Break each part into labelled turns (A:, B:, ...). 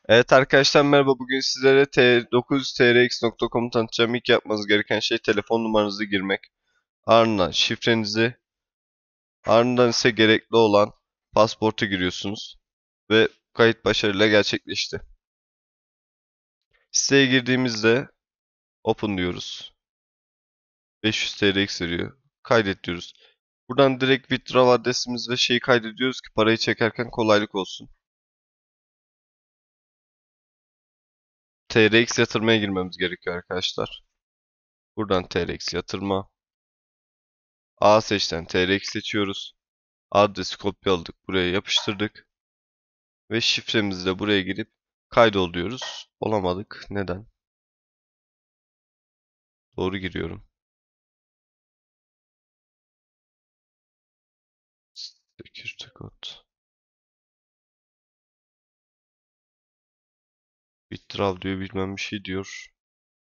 A: Evet arkadaşlar merhaba. Bugün sizlere 900trx.com'u tanıtacağım. İlk yapmanız gereken şey telefon numaranızı girmek. Ardından şifrenizi, ardından ise gerekli olan pasaportu giriyorsunuz. Ve kayıt başarıyla gerçekleşti. Siteye girdiğimizde open diyoruz. 500 TRX veriyor. Kaydet diyoruz. Buradan direkt withdraw adresimiz ve şeyi kaydediyoruz ki parayı çekerken kolaylık olsun. TRX yatırmaya girmemiz gerekiyor arkadaşlar. Buradan TRX yatırma. A seçten TRX seçiyoruz. Adresi kopyaladık, buraya yapıştırdık ve şifremizi de buraya girip kaydol diyoruz. Olamadık. Neden? Doğru giriyorum. Security kod. Withdraw diyor, bilmem bir şey diyor.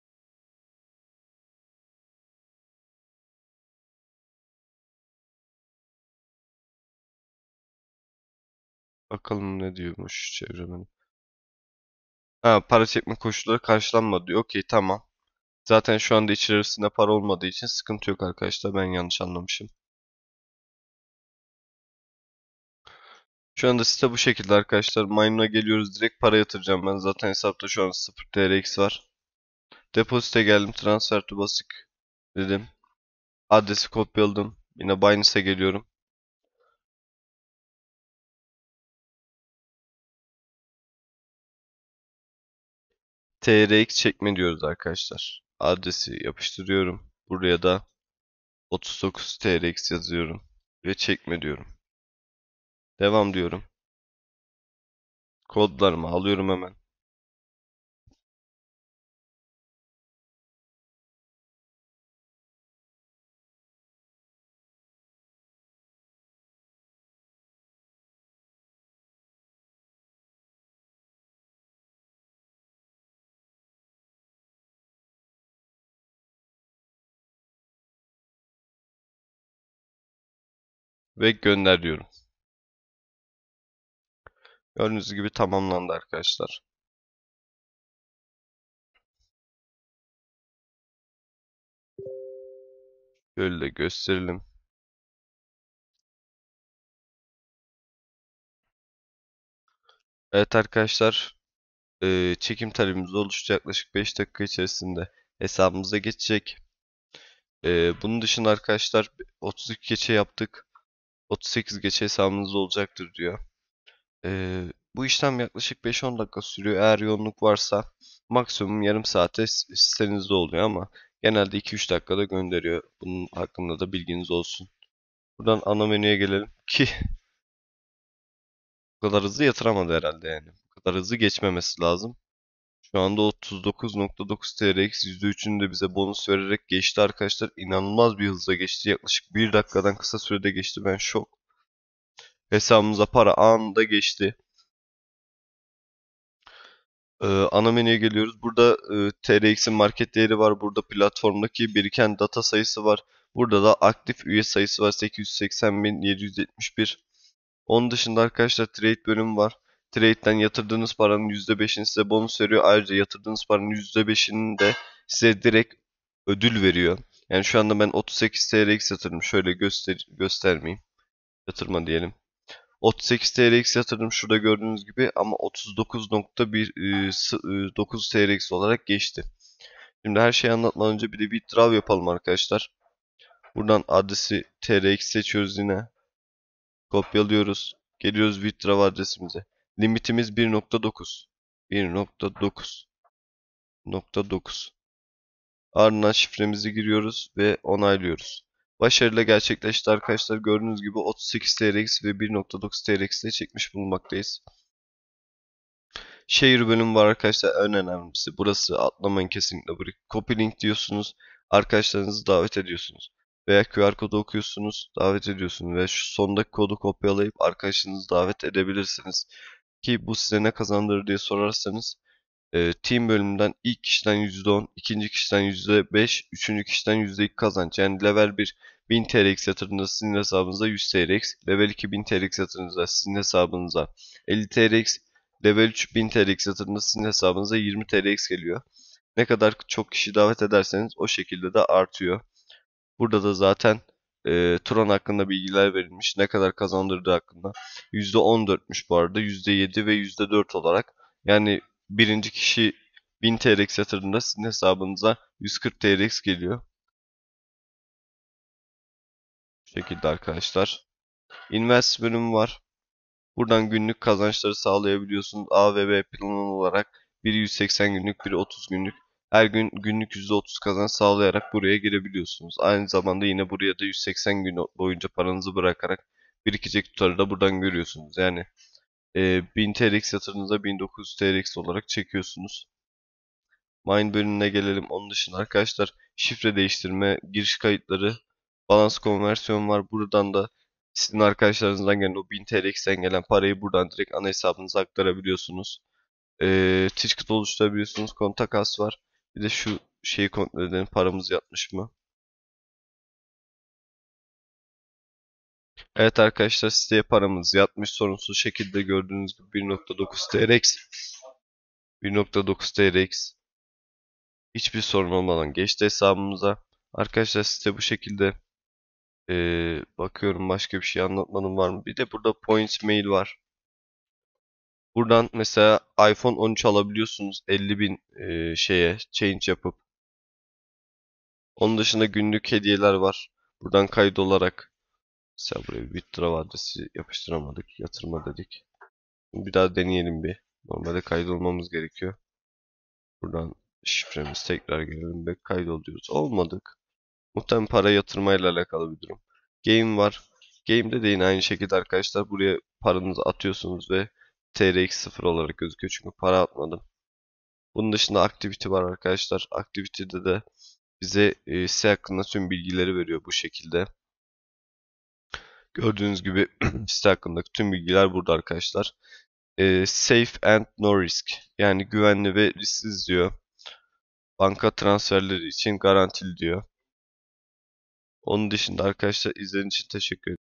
A: Bakalım ne diyormuş çevirmen. Ha, para çekme koşulları karşılanmadı diyor. Okey, tamam. Zaten şu anda içerisinde para olmadığı için sıkıntı yok arkadaşlar. Ben yanlış anlamışım. Şu anda site bu şekilde arkadaşlar. Mine'a geliyoruz. Direkt para yatıracağım ben. Zaten hesapta şu an 0 TRX var. Depozite geldim. Transfer to basic dedim. Adresi kopyaladım. Yine Binance'e geliyorum. TRX çekme diyoruz arkadaşlar. Adresi yapıştırıyorum. Buraya da 39 TRX yazıyorum. Ve çekme diyorum. Devam diyorum. Kodlarımı alıyorum hemen. Ve gönder diyorum. Gördüğünüz gibi tamamlandı arkadaşlar. Böyle de gösterelim. Evet arkadaşlar. Çekim talebimiz oluştu. Yaklaşık 5 dakika içerisinde hesabımıza geçecek. Bunun dışında arkadaşlar 32 geçe yaptık. 38 geçe hesabınız olacaktır diyor. Bu işlem yaklaşık 5-10 dakika sürüyor. Eğer yoğunluk varsa maksimum yarım saate sitenizde oluyor ama genelde 2-3 dakikada gönderiyor. Bunun hakkında da bilginiz olsun. Buradan ana menüye gelelim ki bu kadar hızlı yatıramadı herhalde yani. Bu kadar hızlı geçmemesi lazım. Şu anda 39.9 TRX %3'ünü de bize bonus vererek geçti arkadaşlar. İnanılmaz bir hızla geçti. Yaklaşık 1 dakikadan kısa sürede geçti. Ben şok. Hesabımıza para anında geçti. Ana menüye geliyoruz. Burada TRX'in market değeri var. Burada platformdaki biriken data sayısı var. Burada da aktif üye sayısı var. 880.771. Onun dışında arkadaşlar trade bölümü var. Trade'den yatırdığınız paranın %5'ini size bonus veriyor. Ayrıca yatırdığınız paranın %5'ini de size direkt ödül veriyor. Yani şu anda ben 38 TRX yatırdım. Şöyle göstermeyeyim. Yatırma diyelim. 38 TRX yatırdım şurada gördüğünüz gibi ama 39.9 TRX olarak geçti. Şimdi her şeyi anlatmadan önce bir de withdraw yapalım arkadaşlar. Buradan adresi TRX seçiyoruz yine. Kopyalıyoruz. Geliyoruz withdraw adresimize. Limitimiz 1.9. 1.9. Ardından şifremizi giriyoruz ve onaylıyoruz. Başarıyla gerçekleşti arkadaşlar. Gördüğünüz gibi 38 TRX ve 1.9 TRX ile çekmiş bulunmaktayız. Şehir bölümü var arkadaşlar, en önemlisi. Burası, atlamayın kesinlikle burayı. Copy link diyorsunuz. Arkadaşlarınızı davet ediyorsunuz. Veya QR kodu okuyorsunuz, davet ediyorsunuz. Ve şu sondaki kodu kopyalayıp arkadaşınızı davet edebilirsiniz. Ki bu size ne kazandırır diye sorarsanız team bölümünden ilk kişiden %10, ikinci kişiden %5, üçüncü kişiden %2 kazanç. Yani level 1 1000 TRX yatırdığında sizin hesabınıza 100 TRX, level 2 1000 TRX yatırdığınızda sizin hesabınıza 50 TRX, Level 3 1000 TRX yatırdığında sizin hesabınıza 20 TRX geliyor. Ne kadar çok kişi davet ederseniz o şekilde de artıyor. Burada da zaten Tron hakkında bilgiler verilmiş. Ne kadar kazandırdığı hakkında. %14'müş bu arada. %7 ve %4 olarak. Yani birinci kişi 1000 TRX yatırdığında sizin hesabınıza 140 TRX geliyor. Bu şekilde arkadaşlar. Invest bölümü var. Buradan günlük kazançları sağlayabiliyorsunuz. A ve B planı olarak biri 180 günlük, biri 30 günlük. Her gün günlük %30 kazanç sağlayarak buraya girebiliyorsunuz. Aynı zamanda yine buraya da 180 gün boyunca paranızı bırakarak birikecek tutarı da buradan görüyorsunuz. Yani 1000 TRX yatırdığınızda 1900 TRX olarak çekiyorsunuz. Mine bölümüne gelelim. Onun dışında arkadaşlar şifre değiştirme, giriş kayıtları, balans konversiyon var. Buradan da sizin arkadaşlarınızdan gelen o 1000 TRX'ten gelen parayı buradan direkt ana hesabınıza aktarabiliyorsunuz. Ticket oluşturabiliyorsunuz. Kontak as var. Bir de şu şeyi kontrol edelim. Paramız yatmış mı? Evet arkadaşlar siteye paramız yatmış. Sorunsuz şekilde gördüğünüz gibi 1.9 TRX. 1.9 TRX. Hiçbir sorun olmadan geçti hesabımıza. Arkadaşlar site bu şekilde. Bakıyorum başka bir şey anlatmadım var mı? Bir de burada points mail var. Buradan mesela iPhone 13 alabiliyorsunuz 50.000 şeye change yapıp. Onun dışında günlük hediyeler var. Buradan kaydolarak mesela buraya bir Withdraw adresi yapıştıramadık. Yatırma dedik. Bir daha deneyelim bir. Normalde kaydolmamız gerekiyor. Buradan şifremiz tekrar gelelim ve kaydoluyoruz. Olmadık. Muhtemelen para yatırmayla alakalı bir durum. Game var. Game'de de yine aynı şekilde arkadaşlar buraya paranızı atıyorsunuz ve TRX 0 olarak gözüküyor çünkü para atmadım. Bunun dışında activity var arkadaşlar. Activity'de de bize site hakkında tüm bilgileri veriyor bu şekilde. Gördüğünüz gibi site hakkındaki tüm bilgiler burada arkadaşlar. Safe and no risk. Yani güvenli ve risksiz diyor. Banka transferleri için garantili diyor. Onun dışında arkadaşlar izlediğiniz için teşekkür ederim.